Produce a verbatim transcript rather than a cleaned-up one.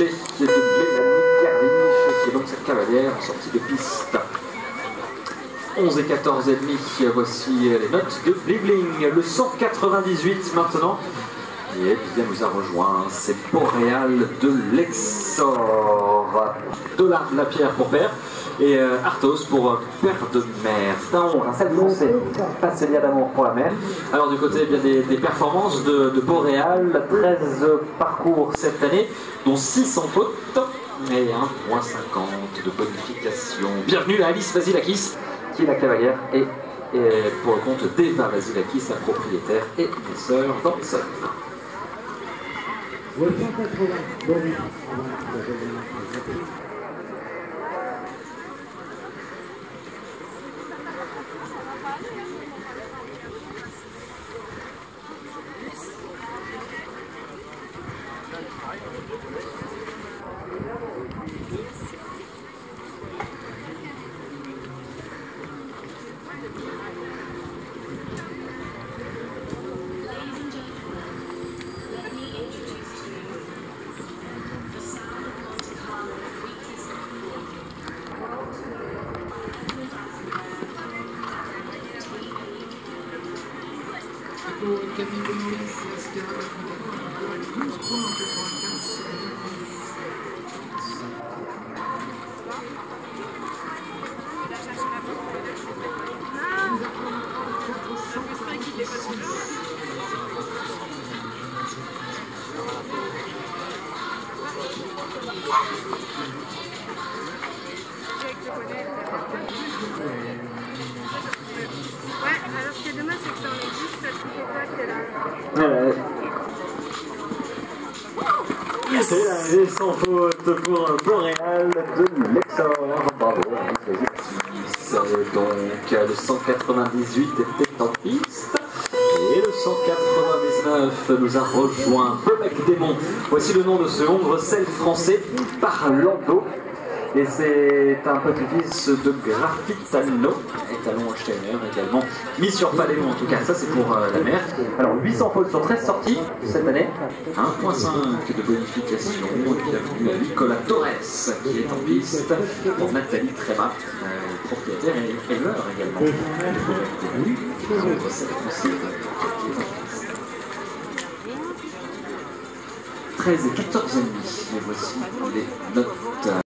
touché de Mélanie Kervich, qui est donc cette cavalière en sortie de piste. onze et quatorze et demi, voici les notes de Blibling. Le cent quatre-vingt-dix-huit maintenant. Et bien nous a rejoint, c'est Boréal de l'Exor. Dollar de la pierre pour père et euh, Arthos pour euh, père de mère. C'est un onze, un seul français, passe liens d'amour pour la mère. Alors du côté eh bien, des, des performances de, de Boréal, treize parcours cette année, dont six en faute et un virgule cinquante de bonification. Bienvenue à Alice Vasilakis, qui est la cavalière et, et pour le compte d'Eva Vasilakis, la propriétaire et des sœurs d'Anson. Ouais, alors ce qui est dommage, c'est que dans les dix, ça se fait pas que là. Ouais. C'est l'arrivée sans faute pour Boréal de l'Exor. Bravo, donc le cent quatre-vingt-dix-huit était en piste. Et le cent quatre-vingt-dix-neuf nous a rejoint Bobec Démon. Voici le nom de ce hongre sel français par Lando. Et c'est un petit-fils de Graffitano, et talon Steiner également, mis sur Paléon en tout cas, ça c'est pour euh, la mère. Alors huit cents fautes sur treize sorties cette année, un virgule cinq de bonification, et bienvenue à Nicolas Torres qui est en piste, pour Nathalie Tréma, euh, propriétaire et éleveur également. treize et quatorze et demi, et voici les notes.